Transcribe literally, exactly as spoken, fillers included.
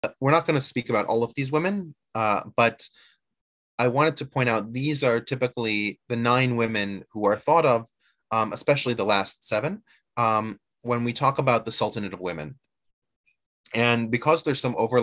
we're not going to speak about all of these women, uh, but I wanted to point out these are typically the nine women who are thought of, um, especially the last seven, um, when we talk about the Sultanate of Women. And because there's some overlap